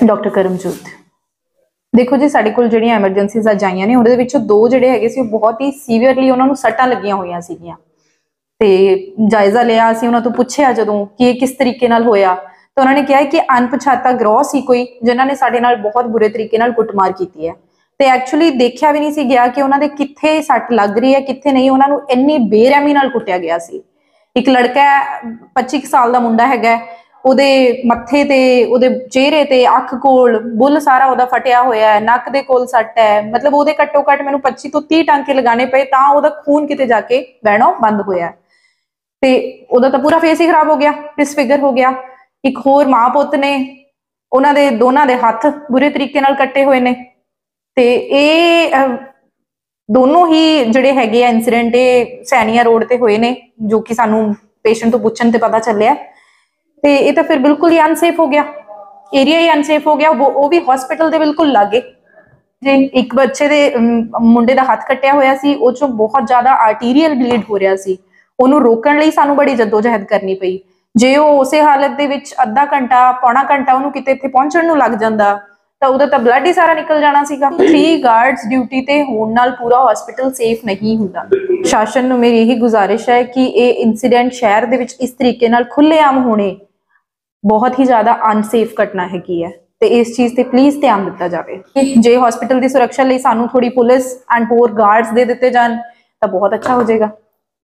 Doctor करमजोत। देखो जी, साडे कोल जिहड़ियां एमरजेंसीज अज आईयां ने उहदे विचों दो जिहड़े हैगे सी बहुत ही सीवियरली उन्हां नूं सट्टां लगियां होईयां सीगीआं ते जायजा लिया असीं उन्हां तों पुछिआ जदों कि इह किस तरीके नाल होया तो उन्होंने कहा कि अणपछाता ग्रोह सी कोई जिन्हां ने साडे नाल बहुत बुरे तरीके नाल कुटमार कीती है ते एक्चुअली देखिआ भी नहीं सी गया कि उन्हां दे कित्थे सट्ट लग रही है कित्थे नहीं। उन्हां नूं इन्नी बेरहमी नाल कुटिआ गया सी। एक लड़का 25 साल का मुंडा हैगा, ਉਹਦੇ ਮੱਥੇ ਤੇ ਉਹਦੇ ਚਿਹਰੇ ਤੇ ਅੱਖ ਕੋਲ ਬੁੱਲ ਸਾਰਾ ਉਹਦਾ ਫਟਿਆ ਹੋਇਆ ਹੈ, ਨੱਕ ਦੇ ਕੋਲ ਸੱਟ ਹੈ, ਮਤਲਬ ਉਹਦੇ ਘੱਟੋ ਘੱਟ ਮੈਨੂੰ 25 ਤੋਂ 30 ਟਾਂਕੇ ਲਗਾਣੇ ਪਏ ਤਾਂ ਉਹਦਾ ਖੂਨ ਕਿਤੇ ਜਾ ਕੇ ਵਹਿਣਾ ਬੰਦ ਹੋਇਆ ਤੇ ਉਹਦਾ ਤਾਂ ਪੂਰਾ ਫੇਸ ਹੀ ਖਰਾਬ ਹੋ ਗਿਆ, ਡਿਸਫਿਗਰ ਹੋ ਗਿਆ। ਇੱਕ ਹੋਰ ਮਾਂ ਪੁੱਤ ਨੇ, ਉਹਨਾਂ ਦੇ ਦੋਨਾਂ ਦੇ ਹੱਥ ਬੁਰੇ ਤਰੀਕੇ ਨਾਲ ਕੱਟੇ ਹੋਏ ਨੇ ਤੇ ਇਹ ਦੋਨੋਂ ਹੀ ਜਿਹੜੇ ਹੈਗੇ ਆ ਇਨਸੀਡੈਂਟ ਇਹ ਸੈਣੀਆਂ ਰੋਡ ਤੇ ਹੋਏ ਨੇ, ਜੋ ਕਿ ਸਾਨੂੰ ਪੇਸ਼ੈਂਟ ਤੋਂ ਪੁੱਛਣ ਤੇ ਪਤਾ ਚੱਲਿਆ। ਤੇ ਇਹ ਤਾਂ ਫਿਰ ਬਿਲਕੁਲ ਹੀ ਅਨਸੇਫ ਹੋ ਗਿਆ, ਏਰੀਆ ਹੀ ਅਨਸੇਫ ਹੋ ਗਿਆ, ਉਹ ਵੀ ਹਸਪੀਟਲ ਦੇ ਬਿਲਕੁਲ ਲਾਗੇ। ਜੇ ਇੱਕ ਬੱਚੇ ਦੇ ਮੁੰਡੇ ਦਾ ਹੱਥ ਕੱਟਿਆ ਹੋਇਆ ਸੀ, ਉਹ ਚੋਂ ਬਹੁਤ ਜ਼ਿਆਦਾ ਆਰਟੀਰੀਅਲ ਬਲੀਡ ਹੋ ਰਿਹਾ ਸੀ, ਉਹਨੂੰ ਰੋਕਣ ਲਈ ਸਾਨੂੰ ਬੜੀ ਜਦੋਜਹਿਦ ਕਰਨੀ ਪਈ। ਜੇ ਉਹ ਉਸੇ ਹਾਲਤ ਦੇ ਵਿੱਚ ਅੱਧਾ ਘੰਟਾ ਪੌਣਾ ਘੰਟਾ ਉਹਨੂੰ ਕਿਤੇ ਇੱਥੇ ਪਹੁੰਚਣ ਨੂੰ ਲੱਗ ਜਾਂਦਾ ਤਾਂ ਉਹਦਾ ਤਾਂ ਬਲੱਡ ਹੀ ਸਾਰਾ ਨਿਕਲ ਜਾਣਾ ਸੀਗਾ। 3 ਗਾਰਡਸ ਡਿਊਟੀ ਤੇ ਹੋਣ ਨਾਲ ਪੂਰਾ ਹਸਪੀਟਲ ਸੇਫ ਨਹੀਂ ਹੁੰਦਾ। ਸ਼ਾਸਨ ਨੂੰ ਮੇਰੀ ਇਹੀ ਗੁਜ਼ਾਰਿਸ਼ ਹੈ ਕਿ ਇਹ ਇਨਸੀਡੈਂਟ ਸ਼ਹਿਰ ਦੇ ਵਿੱਚ ਇਸ ਤਰੀਕੇ ਨਾਲ ਖੁੱਲ੍ਹੇਆਮ ਹੋਣੇ बहुत ही ज्यादा अनसेफ घटना हैगी है ते इस चीज ते प्लीज ध्यान दिता जाए। जे हॉस्पिटल की सुरक्षा लिए सानू थोड़ी पुलिस एंड होर गार्ड्स दे दिते जान तो बहुत अच्छा हो जाएगा।